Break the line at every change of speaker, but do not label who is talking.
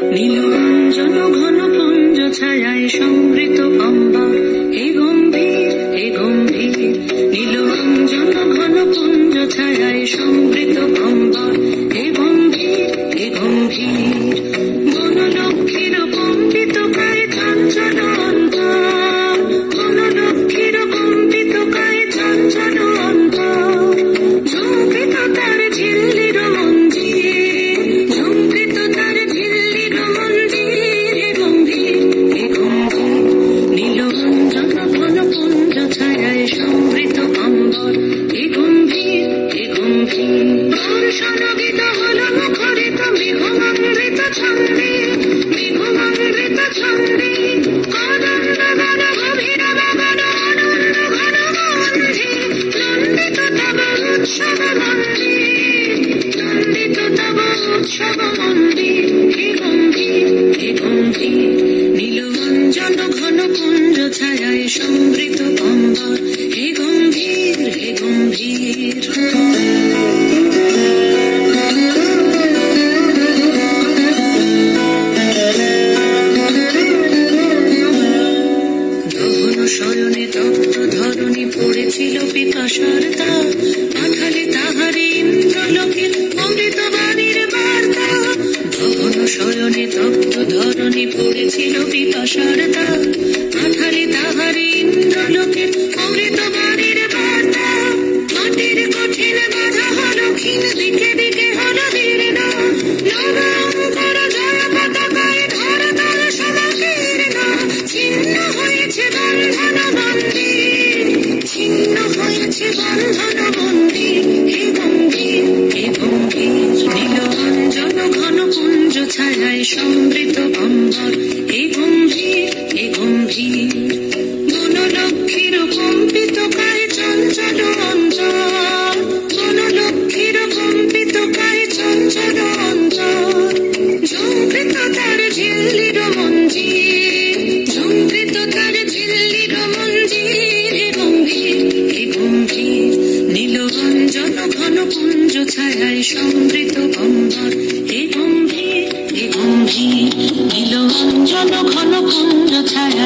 নীলঞ্জন ঘন পুঞ্জ ছায়ায় সমৃত অম্বর, হে গম্ভীর হে গম্ভীর। নীলঞ্জন ঘন পুঞ্জ ছায়ায় সমৃত অম্বর, হে গম্ভীর হে গম্ভীর। বনলক্ষ্মীর কম্পিত কায় কাঞ্চন অন্তর, বনলক্ষ্মীর কম্পিত কায় কাঞ্চন অন্তর। ঝুঁকিত তার ঝিল্লির মঞ্জির, ঝুঁকিত তার ঝিল্লির মঞ্জির, হে গম্ভীর হে গম্ভীর। নীলঞ্জন ঘন পুঞ্জ ছায়ায় সমৃত অম্বর, হে গম্ভীর হে গম্ভীর। দর্শনগীত হল মুখরিত মেঘমন্ডিত ছন্দে, মেঘমন্ডিত ছন্দে। কদম্ব বন গভীর বাগান আনন্দ ঘন গন্ধে, নন্দিত তব উৎসব মন্দির, নন্দিত তব উৎসব মন্দির, হে গম্ভীর হে গম্ভীর। নীলঞ্জন ঘন পুঞ্জ ছায়ায় সমৃত অম্বর, হে গম্ভীর হে গম্ভীর। শয়নে তপ্ত ধরণী পড়েছিল পিপাসার তাপ, পাঠালে তাহারে ইন্দ্রলোকের অমৃত বাণীর বার্তা। গহন শয়নে তপ্ত ধরণী পড়েছিল পিপাসার তাপ, পাঠালে তাহারে ইন্দ্রলোকের অমৃত বাণীর বার্তা। মাটির কঠিন বাধা হলো ক্ষীণ, দিকে দিকে হলো দীর্ণ, নবাঙ্কর জয় পতাকায় ধরাতল সমাকীর্ণ। ছিন্ন হয়েছে বন্ধন মন্দির, ছিন্ন হয়েছে বন্ধন মন্দির, হে গম্ভীর হে গম্ভীর। নীলঞ্জন ঘন পুঞ্জ ছায়ায় সমৃত অম্বর, হে গম্ভীর হে গম্ভীর। বনলক্ষ্মীর কম্পিত কায় চঞ্চল অন্তর, বনলক্ষ্মীর কম্পিত কায় চঞ্চল অন্তর। ঝুঁকৃত তার ঝিল্লির মঞ্জির, ঝুঁকৃত তার ঝিল্লির মঞ্জির, হে গম্ভীর হে গম্ভীর। নীলঞ্জন ঘন পুঞ্জ ছায়ায় সমৃত অম্বর, হে গম্ভীর হে গম্ভীর। নীলঞ্জন ঘন পুঞ্জ ছায়ায়